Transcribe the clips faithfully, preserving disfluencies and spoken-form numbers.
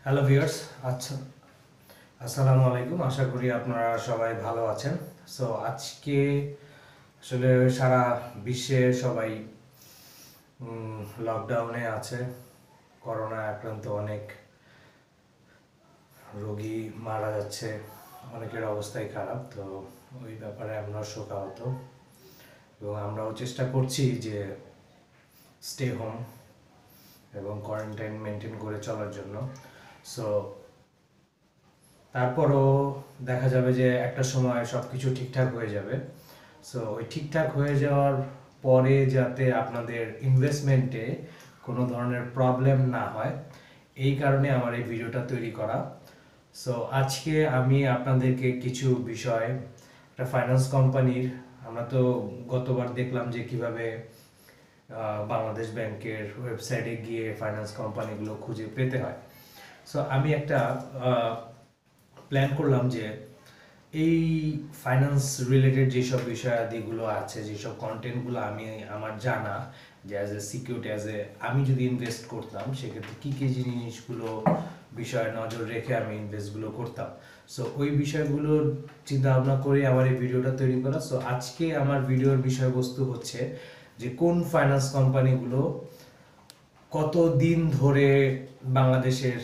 Hello viewers, আচ্ছা আসসালামু আলাইকুম। আশা করি আপনারা সবাই ভালো আছেন। সো আজকে আসলে সারা বিশ্বে সবাই লকডাউনে আছে। করোনা আক্রান্ত অনেক রোগী মারা যাচ্ছে, অনেকের অবস্থাই খারাপ। তো ওই ব্যাপারে আমরা শোকাহত এবং আমরাও চেষ্টা করছি যে স্টে হোম এবং কোয়ারেন্টাইন মেনটেন করে চলার জন্য। সো তারপরও দেখা যাবে যে একটা সময় সব কিছু ঠিকঠাক হয়ে যাবে। সো ওই ঠিকঠাক হয়ে যাওয়ার পরে যাতে আপনাদের ইনভেস্টমেন্টে কোনো ধরনের প্রবলেম না হয়, এই কারণে আমার এই ভিডিওটা তৈরি করা। সো আজকে আমি আপনাদেরকে কিছু বিষয়, একটা ফাইন্যান্স কোম্পানির, আমরা তো গতবার দেখলাম যে কিভাবে আহ, বাংলাদেশ ব্যাংকের ওয়েবসাইটে গিয়ে ফাইন্যান্স কোম্পানিগুলো খুঁজে পেতে হয়। সো আমি একটা প্ল্যান করলাম যে এই ফাইন্যান্স রিলেটেড যেসব বিষয়াদিগুলো আছে, যেসব কন্টেন্টগুলো আমি আমার জানা, যে as a security, as a আমি যদি ইনভেস্ট করতাম সেক্ষেত্রে কী কী জিনিসগুলো বিষয়ে নজর রেখে আমি ইনভেস্টগুলো করতাম। সো ওই বিষয়গুলো চিন্তা ভাবনা করে আমার এই ভিডিওটা তৈরি করা। সো আজকে আমার ভিডিওর বিষয়বস্তু হচ্ছে যে কোন ফাইন্যান্স কোম্পানিগুলো কত দিন ধরে বাংলাদেশের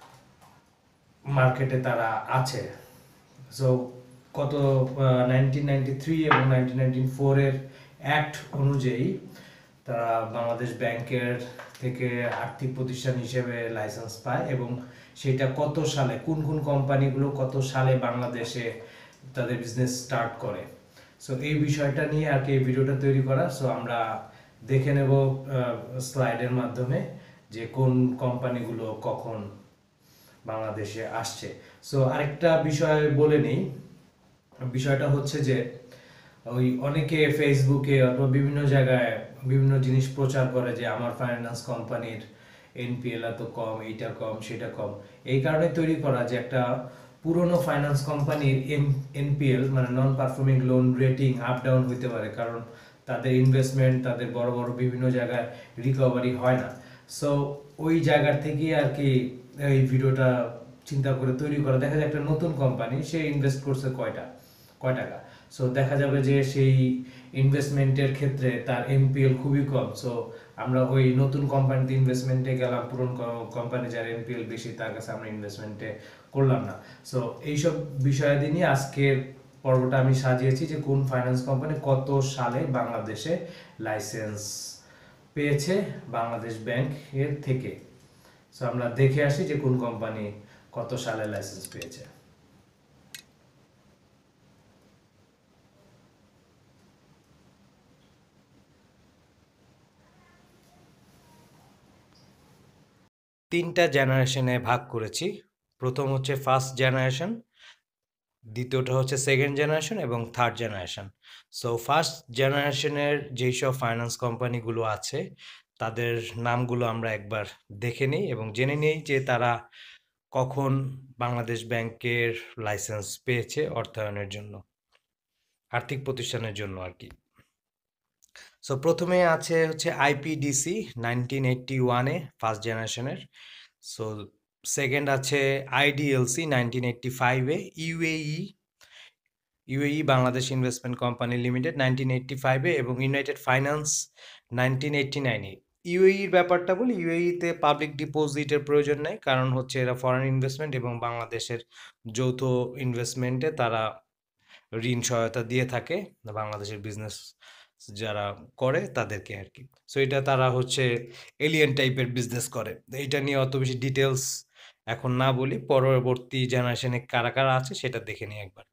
মার্কেটে তারা আছে। সো কত নাইনটিন নাইনটি থ্রি এবং নাইনটিন নাইনটি ফোরের অ্যাক্ট অনুযায়ী তারা বাংলাদেশ ব্যাংকের থেকে আর্থিক প্রতিষ্ঠান হিসেবে লাইসেন্স পায় এবং সেটা কত সালে, কোন কোন কোম্পানিগুলো কত সালে বাংলাদেশে তাদের বিজনেস স্টার্ট করে। সো এই বিষয়টা নিয়ে আর কি এই ভিডিওটা তৈরি করা। সো আমরা দেখে নেব স্লাইডের মাধ্যমে যে কোন কোম্পানিগুলো কখন বাংলাদেশে আসছে। সো আরেকটা বিষয় বলে নেই, বিষয়টা হচ্ছে যে ওই অনেকে ফেসবুকে অথবা বিভিন্ন জায়গায় বিভিন্ন জিনিস প্রচার করে যে আমার ফাইন্যান্স কোম্পানির এনপিএল এত কম, এইটা কম, সেটা কম। এই কারণে তৈরি করা যে একটা পুরনো ফাইন্যান্স কোম্পানির এনপিএল মানে non performing loan rating up down হইতে পারে, কারণ তাদের ইনভেস্টমেন্ট, তাদের বড় বড় বিভিন্ন জায়গায় রিকভারি হয় না। সো ওই জায়গার থেকে আর কি এই ভিডিওটা চিন্তা করে তৈরি করা। দেখা যায় একটা নতুন কোম্পানি, সে ইনভেস্ট করছে কয়টা কয় টাকা। সো দেখা যাবে যে সেই ইনভেস্টমেন্টের ক্ষেত্রে তার এনপিএল খুবই কম। সো আমরা ওই নতুন কোম্পানিতে ইনভেস্টমেন্টে গেলাম, পুরনো কোম্পানি যার এনপিএল বেশি তার কাছে আমরা ইনভেস্টমেন্টে করলাম না। সো এইসব বিষয়াদি নিয়ে আজকের পর্বটা আমি সাজিয়েছি যে কোন ফাইন্যান্স কোম্পানি কত সালে বাংলাদেশে লাইসেন্স পেয়েছে বাংলাদেশ ব্যাংক এর থেকে। সো আমরা দেখে আসি যে কোন কোম্পানি কত সালে লাইসেন্স পেয়েছে। তিনটা জেনারেশনে ভাগ করেছি। প্রথম হচ্ছে ফার্স্ট জেনারেশন, দ্বিতীয়টা হচ্ছে সেকেন্ড জেনারেশন এবং থার্ড জেনারেশন। সো ফার্স্ট জেনারেশনের যেই সব ফাইন্যান্স কোম্পানিগুলো আছে তাদের নামগুলো আমরা একবার দেখে নিই এবং জেনে নিই যে তারা কখন বাংলাদেশ ব্যাংকের লাইসেন্স পেয়েছে অর্থায়নের জন্য, আর্থিক প্রতিষ্ঠানের জন্য আর কি। সো প্রথমে আছে হচ্ছে আইপিডিসি নাইনটিন এইটটি ওয়ানে ফার্স্ট জেনারেশনের। সো সেকেন্ড আছে আইডিএলসি নাইনটিন এইটটি ফাইভে, UAE UAE Bangladesh investment company limited nineteen eighty ফাইভে এবং ইউনাইটেড ফাইন্যান্স নাইনটিন এইটটি নাইনে। ইউএইর ব্যাপারটা বলি, ইউএইতে পাবলিক ডিপোজিটের প্রয়োজন নেই, কারণ হচ্ছে এরা ফরেন ইনভেস্টমেন্ট এবং বাংলাদেশের যৌথ ইনভেস্টমেন্টে তারা ঋণ সহায়তা দিয়ে থাকে বাংলাদেশের বিজনেস যারা করে তাদেরকে আর কি। সো এটা তারা হচ্ছে এলিয়েন টাইপের বিজনেস করে। এইটা নিয়ে অত বেশি ডিটেলস এখন না বলি, পরবর্তী জেনারেশনে কারা কারা আছে সেটা দেখে নিই একবার।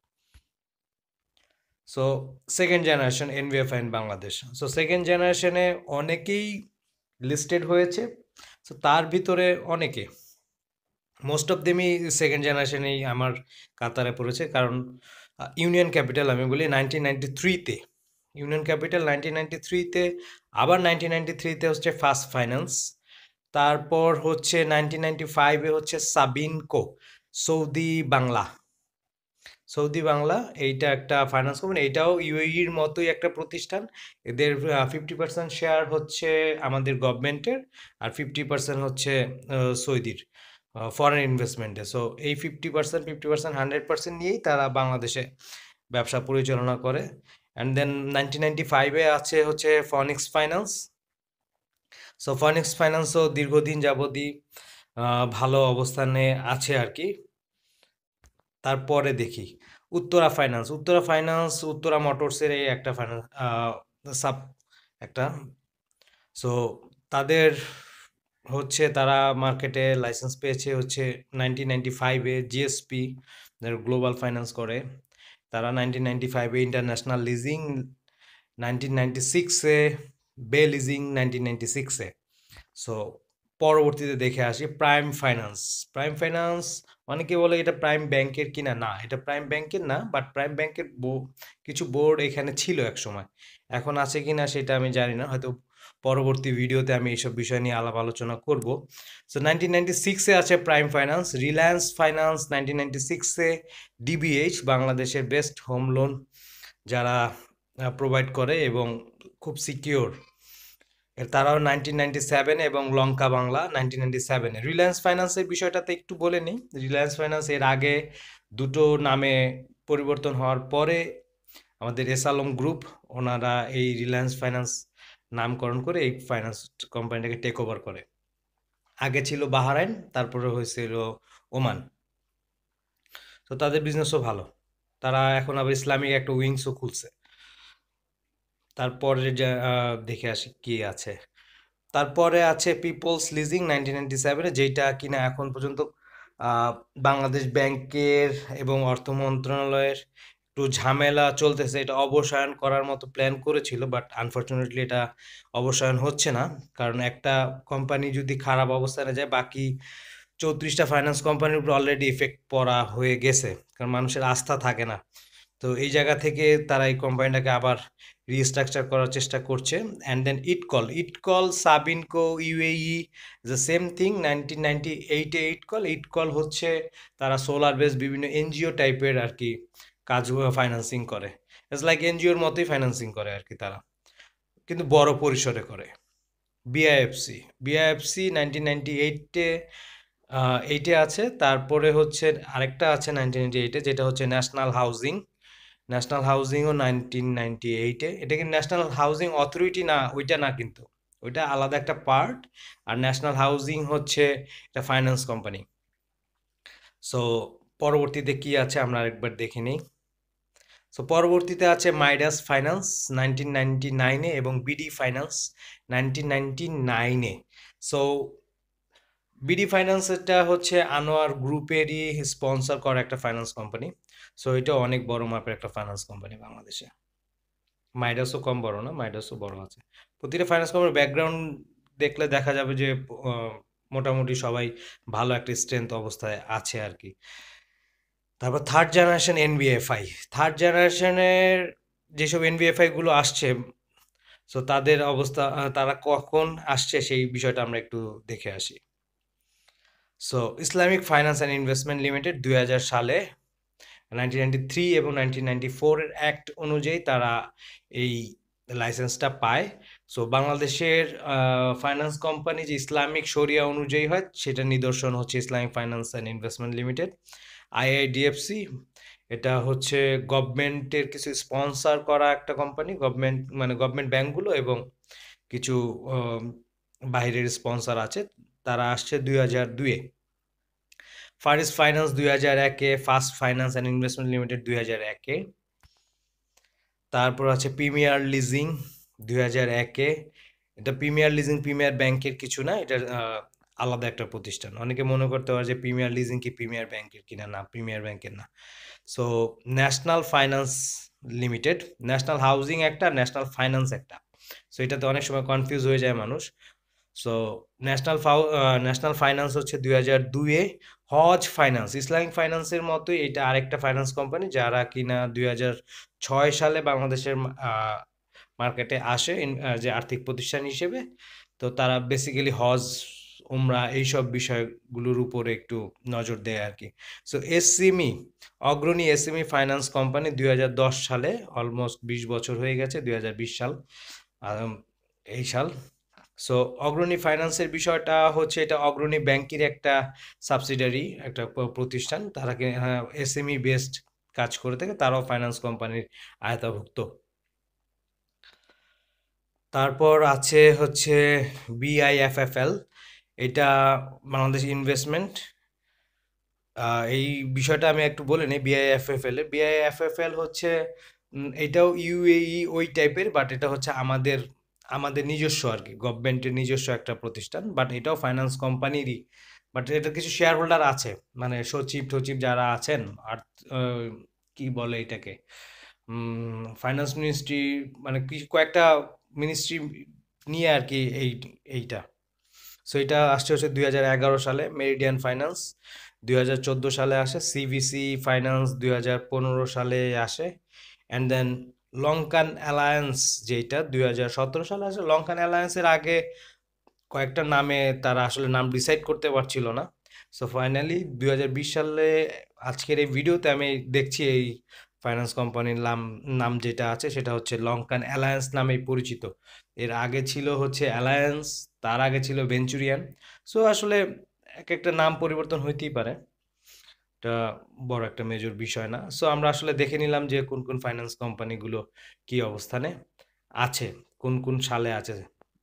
So second generation NBFI in Bangladesh. So second জেনারেশনে অনেকেই লিস্টেড হয়েছে। সো তার ভিতরে অনেকে, মোস্ট অফ দেমই সেকেন্ড জেনারেশনেই আমার কাতারে পড়েছে, কারণ ইউনিয়ন ক্যাপিটাল আমি বলি নাইনটিন নাইনটি থ্রিতে, ইউনিয়ন ক্যাপিটাল নাইনটিন নাইনটি থ্রিতে, আবার নাইনটিন নাইনটি থ্রিতে হচ্ছে ফার্স্ট ফাইন্যান্স, তারপর হচ্ছে নাইনটিন নাইনটি ফাইভে হচ্ছে সাবিনকো, সৌদি বাংলা, সৌদি বাংলা এইটা একটা ফাইন্যান্স কোম্পানি, এটাও ইউএইর মতোই একটা প্রতিষ্ঠান। এদের ফিফটি পার্সেন্ট শেয়ার হচ্ছে আমাদের গভর্নমেন্টের আর ফিফটি পার্সেন্ট হচ্ছে সৌদির। ফরেন ইনভেস্টমেন্টে। সো এই fifty percent fifty percent hundred percent নিয়েই তারা বাংলাদেশে ব্যবসা পরিচালনা করে। অ্যান্ড দেন নাইনটিন নাইনটি ফাইভে আছে হচ্ছে ফনিক্স ফাইন্যান্স। সো ফনিক্স ফাইন্যান্সও দীর্ঘদিন যাবতই আহ, ভালো অবস্থানে আছে আর কি। তারপরে দেখি উত্তরা ফাইন্যান্স। উত্তরা ফাইন্যান্স উত্তরা মোটরসের এই একটা ফাইন্যান্স সাব একটা। সো তাদের হচ্ছে তারা মার্কেটে লাইসেন্স পেয়েছে হচ্ছে নাইনটিন নাইনটি ফাইভে জিএসপি, গ্লোবাল ফাইন্যান্স করে। তারা নাইনটিন নাইনটি ফাইভে ইন্টারন্যাশনাল লিজিং, নাইনটিন নাইনটি সিক্সে বে লিজিং, নাইনটিন নাইনটি সিক্সে। সো পরবর্তীতে দেখে আসি প্রাইম ফাইন্যান্স। প্রাইম ফাইন্যান্স অনেকে বলে এটা প্রাইম ব্যাংকের কিনা, না এটা প্রাইম ব্যাংকের না, বাট প্রাইম ব্যাংকের কিছু বোর্ড এখানে ছিল এক সময়, এখন আছে কিনা সেটা আমি জানি না, হয়তো পরবর্তী ভিডিওতে আমি এইসব বিষয় নিয়ে আলাপ আলোচনা করব। সো নাইনটিন নাইনটি সিক্সে আছে prime finance. Reliance finance nineteen ninety সিক্সে। ডিবিএইচ বাংলাদেশের বেস্ট হোম লোন যারা প্রোভাইড করে এবং খুব সিকিওর, এর তারাও নাইনটিন নাইনটি সেভেনে, এবং লঙ্কা বাংলা নাইনটিন নাইনটি সেভেনে। রিলায়েন্স ফাইন্যান্সের বিষয়টাতে একটু বলে নিই। রিলায়েন্স ফাইন্যান্স এর আগে দুটো নামে পরিবর্তন হওয়ার পরে আমাদের এস আলম গ্রুপ ওনারা এই রিলায়েন্স ফাইন্যান্স নামকরণ করে এই ফাইন্যান্স কোম্পানিটাকে টেক ওভার করে। আগে ছিল বাহারাইন, তারপরে হয়েছিল ওমান। তো তাদের বিজনেসও ভালো, তারা এখন আবার ইসলামিক একটা উইংসও খুলছে। তারপরে যা আহ, দেখে আসি কি আছে। তারপরে আছে পিপলস লিজিং নাইনটিন নাইনটি সেভেনে, যেটা কিনা এখন পর্যন্ত আহ, বাংলাদেশ ব্যাংকের এবং অর্থ মন্ত্রণালয়ের একটু ঝামেলা চলতেছে, এটা অবসায়ন করার মতো প্ল্যান করেছিল, বাট আনফর্চুনেটলি এটা অবসায়ন হচ্ছে না। কারণ একটা কোম্পানি যদি খারাপ অবস্থানে যায়, বাকি চৌত্রিশটা ফাইন্যান্স কোম্পানির উপর অলরেডি ইফেক্ট পড়া হয়ে গেছে, কারণ মানুষের আস্থা থাকে না। তো এই জায়গা থেকে তারা এই কোম্পানিটাকে আবার রিস্ট্রাকচার করার চেষ্টা করছে। অ্যান্ড দেন ইটকল ইটকল Sabinco UAE, the same thing. Nineteen ninety এইটে ইটকল ইটকল হচ্ছে তারা সোলার বেস বিভিন্ন এনজিও টাইপের আর কি কাজ ফাইন্যান্সিং করে, ইটস লাইক এনজিওর মতোই ফাইন্যান্সিং করে আর কি তারা, কিন্তু বড় পরিসরে করে। বিআইএফসি বিআইএফসি নাইনটিন নাইনটি এইটে এইটে আছে। তারপরে হচ্ছে আরেকটা আছে নাইনটিন নাইনটি এইটে, যেটা হচ্ছে ন্যাশনাল হাউজিং। ন্যাশনাল হাউজিংও নাইনটিন নাইনটি এইটে। এটা কিন্তু ন্যাশনাল হাউজিং অথরিটি না, ওইটা না, কিন্তু ওইটা আলাদা একটা পার্ট। আর ন্যাশনাল হাউজিং হচ্ছে এটা ফাইন্যান্স কোম্পানি। সো পরবর্তীতে কি আছে আমরা আরেকবার দেখে নিই। সো পরবর্তীতে আছে মাইডাস ফাইন্যান্স নাইনটিন নাইনটি নাইনে এবং বিডি ফাইন্যান্স নাইনটিন নাইনটি নাইনে। সো বিডি ফাইন্যান্স এটা হচ্ছে আনোয়ার গ্রুপেরই স্পন্সর করা একটা ফাইন্যান্স কোম্পানি। সো এটা অনেক বড় মাপের একটা ফাইন্যান্স কোম্পানি বাংলাদেশে। মাইডাসও কম বড় না, মাইডাসও বড় আছে। প্রতিটা ফাইন্যান্স কোম্পানির ব্যাকগ্রাউন্ড দেখলে দেখা যাবে যে আহ, মোটামুটি সবাই ভালো একটা স্ট্রেংথ অবস্থায় আছে আর কি। তারপর থার্ড জেনারেশন এনবিএফআই। থার্ড জেনারেশনের যেসব এনবিএফআই গুলো আসছে, সো তাদের অবস্থা আহ, তারা কখন আসছে সেই বিষয়টা আমরা একটু দেখে আসি। So Islamic finance and investment limited দুই হাজার সালে নাইনটিন নাইনটি থ্রি এবং নাইনটিন নাইনটি ফোর এর অ্যাক্ট অনুযায়ী তারা এই লাইসেন্সটা পায়। সো বাংলাদেশের ফাইন্যান্স কোম্পানি যে ইসলামিক শরিয়া অনুযায়ী হয়, সেটা নিদর্শন হচ্ছে Islamic finance and investment limited. IIDFC এটা হচ্ছে গভর্নমেন্টের কিছু স্পন্সর করা একটা কোম্পানি, গভর্নমেন্ট মানে গভর্নমেন্ট ব্যাংকগুলো এবং কিছু আহ, বাইরের স্পন্সর আছে, তারা আসছে দুই হাজার দুয়ে। ফারিস ফাইন্যান্স দুই হাজার একে, first finance and investment limited দুই হাজার একে। তারপর আছে প্রিমিয়ার লিজিং দুই হাজার একে। এটা প্রিমিয়ার লিজিং প্রিমিয়ার ব্যাংকের কিছু না, এটা আহ, আলাদা একটা প্রতিষ্ঠান। অনেকে মনে করতে পারে যে প্রিমিয়ার লিজিং কি প্রিমিয়ার ব্যাংকের কিনা, না প্রিমিয়ার ব্যাংকের না। So national finance limited, national housing একটা, ন্যাশনাল ফাইন্যান্স একটা। সো এটাতে অনেক সময় কনফিউজ হয়ে যায় মানুষ। সো ন্যাশনাল ফাউ ন্যাশনাল ফাইন্যান্স হচ্ছে দুই হাজার দুইয়ে। হজ ফাইন্যান্স ইসলামিক ফাইন্যান্সের মতোই এটা আরেকটা ফাইন্যান্স কোম্পানি, যারা কিনা দুই হাজার ছয় সালে বাংলাদেশের মার্কেটে আসে ইন- আহ, যে আর্থিক প্রতিষ্ঠান হিসেবে। তো তারা বেসিক্যালি হজ, উমরা এইসব বিষয়গুলোর উপরে একটু নজর দেয় আর কি। So SME, Agrani SME finance company দুই হাজার দশ সালে, অলমোস্ট বিশ বছর হয়ে গেছে, দুই হাজার বিশ সাল আম, এই সাল। সো অগ্রণী ফাইন্যান্সের বিষয়টা হচ্ছে এটা অগ্রণী ব্যাংকের একটা সাবসিডারি একটা প- প্রতিষ্ঠান, তারা এসএমই বেসড কাজ করে থাকে, তারাও ফাইন্যান্স কোম্পানির আয়তাভুক্ত। তারপর আছে হচ্ছে বিআইএফএফএল, এটা বাংলাদেশ ইনভেস্টমেন্ট। আহ, এই বিষয়টা আমি একটু বলে নিই। বিআইএফএফএল এ বিআইএফএফএল হচ্ছে উম, এটাও ইউএই ওই টাইপের, বাট এটা হচ্ছে আমাদের আমাদের নিজস্ব আর কি, গভর্নমেন্টের নিজস্ব একটা প্রতিষ্ঠান, বাট এটাও ফাইন্যান্স কোম্পানিরই। বাট এটার কিছু শেয়ার হোল্ডার আছে, মানে সচিব টচিব যারা আছেন, আর আহ, কি বলে এটাকে, ফাইন্যান্স মিনিস্ট্রি, মানে কি কয়েকটা মিনিস্ট্রি নিয়ে আর কি এই এইটা। সো এটা আসছে হচ্ছে দুই হাজার এগারো সালে মেরিডিয়ান ফাইন্যান্স, দুই হাজার চোদ্দো সালে আসে সিভিসি ফাইন্যান্স, দুই হাজার পনেরো সালে আসে, অ্যান্ড দেন লঙ্কান অ্যালায়েন্স যেটা দুই হাজার সতেরো সালে আসে। লঙ্কান অ্যালায়েন্সের আগে কয়েকটা নামে তারা আসলে নাম ডিসাইড করতে পারছিল না। সো ফাইনালি দুই হাজার বিশ সালে আজকের এই ভিডিওতে আমি দেখছি এই ফাইন্যান্স কোম্পানির নাম নাম যেটা আছে সেটা হচ্ছে লঙ্কান অ্যালায়েন্স নামেই পরিচিত। এর আগে ছিল হচ্ছে অ্যালায়েন্স, তার আগে ছিল ভেঞ্চুরিয়ান। সো আসলে এক একটা নাম পরিবর্তন হইতেই পারে, এটা বড় একটা মেজর বিষয় না। সো আমরা আসলে দেখে নিলাম যে কোন কোন ফাইন্যান্স কোম্পানিগুলো কি অবস্থানে আছে, কোন কোন সালে আছে।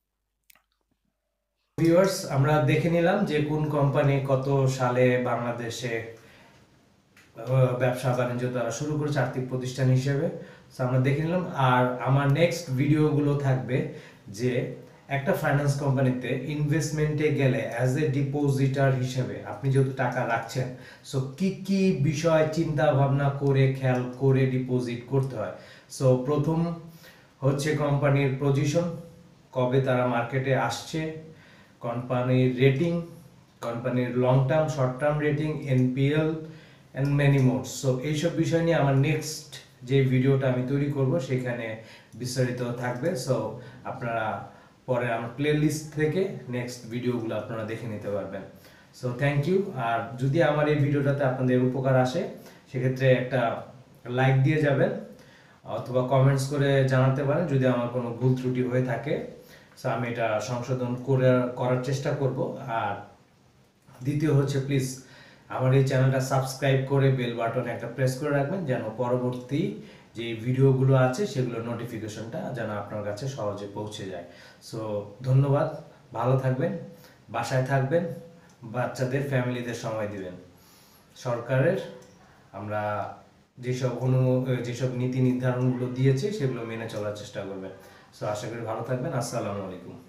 ভিউয়ার্স, আমরা দেখে নিলাম যে কোন কোম্পানি কত সালে বাংলাদেশে আহ, ব্যবসা বাণিজ্য তারা শুরু করেছে আর্থিক প্রতিষ্ঠান হিসেবে। So আমরা দেখে নিলাম। আর আমার নেক্সট ভিডিওগুলো থাকবে যে একটা ফাইন্যান্স কোম্পানিতে ইনভেস্টমেন্টে গেলে অ্যাজ এ ডিপোজিটার হিসেবে আপনি যেহেতু টাকা রাখছেন, সো কি কি বিষয় চিন্তা ভাবনা করে খেয়াল করে ডিপোজিট করতে হয়। সো প্রথম হচ্ছে কোম্পানির পজিশন, কবে তারা মার্কেটে আসছে, কোম্পানির রেটিং, কোম্পানির long term short term rating, NPL and many more. So এইসব বিষয় নিয়ে আমার নেক্সট যে ভিডিওটা আমি তৈরি করব সেখানে বিস্তারিত থাকবে। সো আপনারা পরে আমার প্লে লিস্ট থেকে নেক্সট ভিডিওগুলো আপনারা দেখে নিতে পারবেন। So thank you. আর যদি আমার এই ভিডিওটাতে আপনাদের উপকার আসে সেক্ষেত্রে একটা লাইক দিয়ে যাবেন, অথবা কমেন্টস করে জানাতে পারেন যদি আমার কোনো ভুল ত্রুটি হয়ে থাকে। সো আমি এটা সংশোধন করে করার চেষ্টা করব। আর দ্বিতীয় হচ্ছে প্লিজ আমার এই চ্যানেলটা সাবস্ক্রাইব করে বেল বাটনে একটা প্রেস করে রাখবেন, যেন পরবর্তী যে ভিডিওগুলো আছে সেগুলোর নোটিফিকেশনটা যেন আপনার কাছে সহজে পৌঁছে যায়। সো ধন্যবাদ, ভালো থাকবেন, বাসায় থাকবেন, বাচ্চাদের ফ্যামিলিদের সময় দিবেন। সরকারের আমরা যেসব অনু যেসব নীতি নির্ধারণগুলো দিয়েছে সেগুলো মেনে চলার চেষ্টা করবেন। সো আশা করি ভালো থাকবেন। আসসালামু আলাইকুম।